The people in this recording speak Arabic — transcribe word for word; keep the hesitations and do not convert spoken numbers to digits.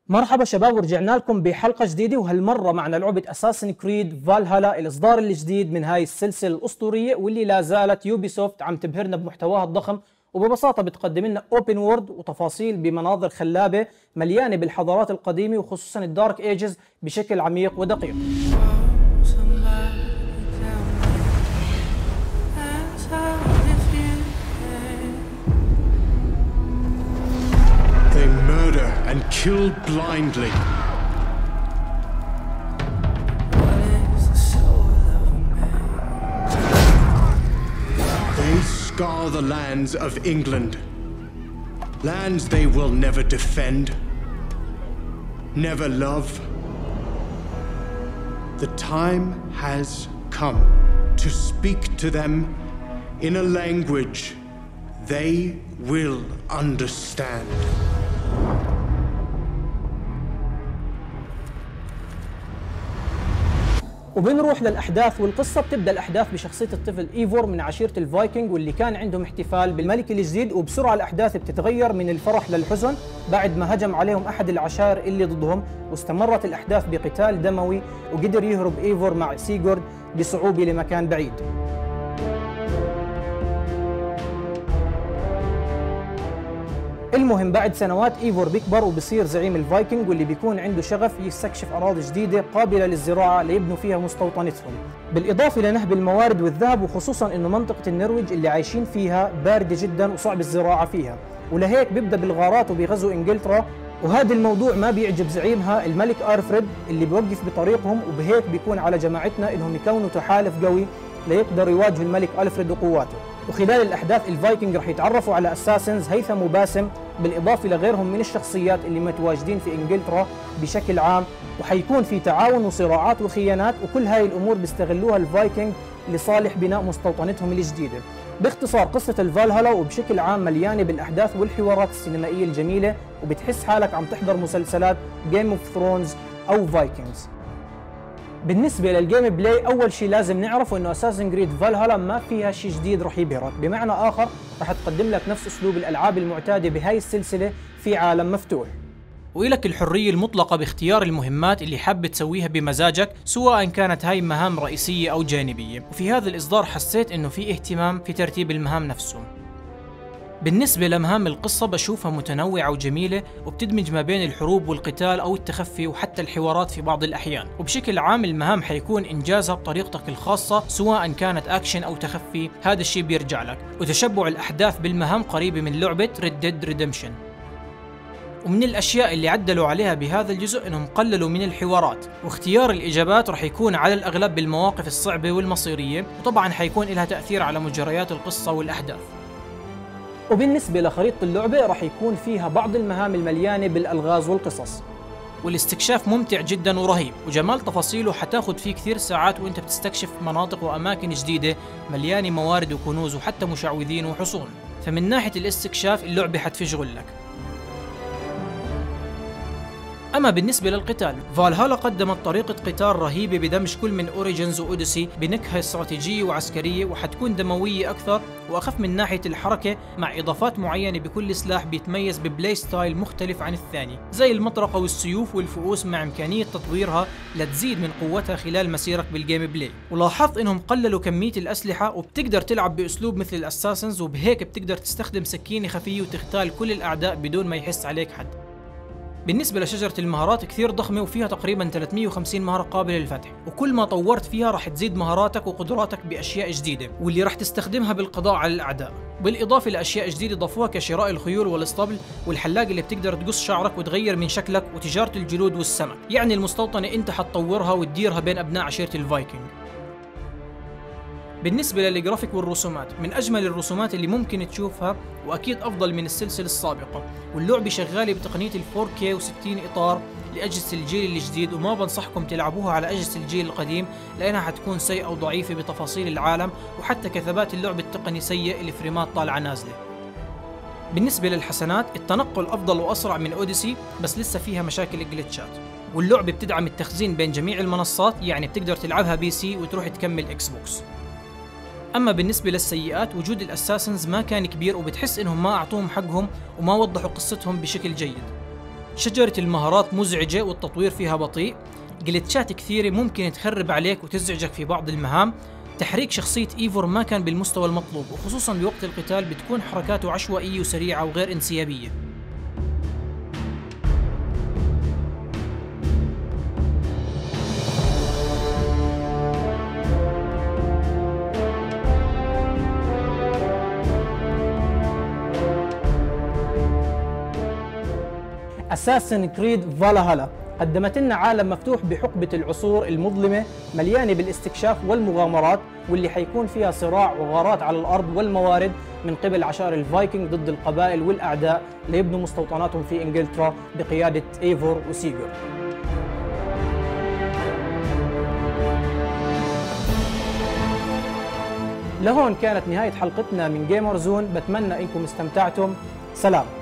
مرحبا شباب، ورجعنا لكم بحلقة جديدة، وهالمرة معنا لعبة أساسن كريد فالهالا، الإصدار الجديد من هاي السلسلة الأسطورية واللي لا زالت يوبي سوفت عم تبهرنا بمحتواها الضخم، وببساطة بتقدم لنا اوبن وورد وتفاصيل بمناظر خلابة مليانة بالحضارات القديمة وخصوصا الدارك ايجز بشكل عميق ودقيق. They murder and kill blindly. They scar the lands of England. Lands they will never defend, never love. The time has come to speak to them in a language they will understand. وبنروح للأحداث والقصة. بتبدأ الأحداث بشخصية الطفل إيفور من عشيرة الفايكنج واللي كان عندهم احتفال بالملك الجديد، وبسرعة الأحداث بتتغير من الفرح للحزن بعد ما هجم عليهم أحد العشائر اللي ضدهم، واستمرت الأحداث بقتال دموي، وقدر يهرب إيفور مع سيغورد بصعوبة لمكان بعيد. المهم بعد سنوات ايفور بيكبر وبصير زعيم الفايكنج، واللي بيكون عنده شغف يستكشف اراضي جديده قابله للزراعه ليبنوا فيها مستوطنتهم، بالاضافه لنهب الموارد والذهب، وخصوصا انه منطقه النرويج اللي عايشين فيها بارده جدا وصعب الزراعه فيها، ولهيك بيبدا بالغارات وبيغزو انجلترا، وهذا الموضوع ما بيعجب زعيمها الملك ارفريد اللي بيوقف بطريقهم، وبهيك بيكون على جماعتنا انهم يكونوا تحالف قوي ليقدروا يواجهوا الملك ألفريد وقواته. وخلال الأحداث الفايكنج رح يتعرفوا على أساسنز هيثم وباسم، بالإضافة لغيرهم من الشخصيات اللي متواجدين في إنجلترا بشكل عام، وحيكون في تعاون وصراعات وخيانات، وكل هاي الأمور بيستغلوها الفايكنج لصالح بناء مستوطنتهم الجديدة. باختصار قصة الفالهالا وبشكل عام مليانة بالأحداث والحوارات السينمائية الجميلة، وبتحس حالك عم تحضر مسلسلات جيم اوف ثرونز أو فايكنجز. بالنسبة للجيم بلاي، أول شيء لازم نعرفه إنه أساسن كريد فالهالا ما فيها شيء جديد رح يبهرك، بمعنى آخر رح تقدم لك نفس أسلوب الألعاب المعتادة بهاي السلسلة في عالم مفتوح، وإلك الحرية المطلقة باختيار المهمات اللي حاب تسويها بمزاجك، سواء كانت هاي مهام رئيسية أو جانبية. وفي هذا الإصدار حسيت إنه في اهتمام في ترتيب المهام نفسهم. بالنسبة لمهام القصة بشوفها متنوعة وجميلة، وبتدمج ما بين الحروب والقتال أو التخفي وحتى الحوارات في بعض الأحيان، وبشكل عام المهام حيكون إنجازها بطريقتك الخاصة، سواء كانت أكشن أو تخفي، هذا الشيء بيرجع لك. وتشبع الأحداث بالمهام قريبة من لعبة Red Dead Redemption. ومن الأشياء اللي عدلوا عليها بهذا الجزء إنهم قللوا من الحوارات، واختيار الإجابات رح يكون على الأغلب بالمواقف الصعبة والمصيرية، وطبعا حيكون لها تأثير على مجريات القصة والأحداث. وبالنسبة لخريطة اللعبة رح يكون فيها بعض المهام المليانة بالألغاز والقصص، والاستكشاف ممتع جدا ورهيب، وجمال تفاصيله حتاخد فيه كثير ساعات وانت بتستكشف مناطق وأماكن جديدة مليانة موارد وكنوز وحتى مشعوذين وحصون، فمن ناحية الاستكشاف اللعبة حتفشغل لك. أما بالنسبة للقتال، فالهالا قدمت طريقة قتال رهيبة بدمج كل من أوريجينز وأوديسي بنكهة استراتيجية وعسكرية، وحتكون دموية أكثر وأخف من ناحية الحركة، مع إضافات معينة بكل سلاح بيتميز ببلاي ستايل مختلف عن الثاني، زي المطرقة والسيوف والفؤوس، مع إمكانية تطويرها لتزيد من قوتها خلال مسيرك بالجيم بلاي. ولاحظت إنهم قللوا كمية الأسلحة، وبتقدر تلعب بأسلوب مثل الأساسنز، وبهيك بتقدر تستخدم سكينة خفية وتغتال كل الأعداء بدون ما يحس عليك حد. بالنسبة لشجرة المهارات كثير ضخمة، وفيها تقريبا ثلاثمئة وخمسين مهارة قابلة للفتح، وكل ما طورت فيها راح تزيد مهاراتك وقدراتك بأشياء جديدة، واللي راح تستخدمها بالقضاء على الأعداء، بالإضافة لأشياء جديدة ضافوها كشراء الخيول والاسطبل والحلاق اللي بتقدر تقص شعرك وتغير من شكلك، وتجارة الجلود والسمك. يعني المستوطنة انت حتطورها وتديرها بين أبناء عشيرة الفايكنج. بالنسبة للجرافيك والرسومات، من أجمل الرسومات اللي ممكن تشوفها، وأكيد أفضل من السلسلة السابقة، واللعبة شغالة بتقنية ال فور كيه وستين إطار لأجهزة الجيل الجديد، وما بنصحكم تلعبوها على أجهزة الجيل القديم لأنها حتكون سيئة وضعيفة بتفاصيل العالم، وحتى كثبات اللعبة التقني سيء، الفريمات طالعة نازلة. بالنسبة للحسنات، التنقل أفضل وأسرع من أوديسي، بس لسه فيها مشاكل الجلتشات، واللعبة بتدعم التخزين بين جميع المنصات، يعني بتقدر تلعبها بي سي وتروح تكمل إكس بوكس. أما بالنسبة للسيئات، وجود الأساسنز ما كان كبير، وبتحس إنهم ما أعطوهم حقهم وما وضحوا قصتهم بشكل جيد. شجرة المهارات مزعجة والتطوير فيها بطيء، جلتشات كثيرة ممكن تخرب عليك وتزعجك في بعض المهام، تحريك شخصية إيفور ما كان بالمستوى المطلوب، وخصوصا بوقت القتال بتكون حركاته عشوائية وسريعة وغير انسيابية. أساسن كريد فالهالا قدمت لنا عالم مفتوح بحقبة العصور المظلمة مليانة بالاستكشاف والمغامرات، واللي حيكون فيها صراع وغارات على الأرض والموارد من قبل عشائر الفايكنج ضد القبائل والأعداء ليبنوا مستوطناتهم في إنجلترا بقيادة إيفور وسيجور. لهون كانت نهاية حلقتنا من جيمر زون، بتمنى إنكم استمتعتم. سلام.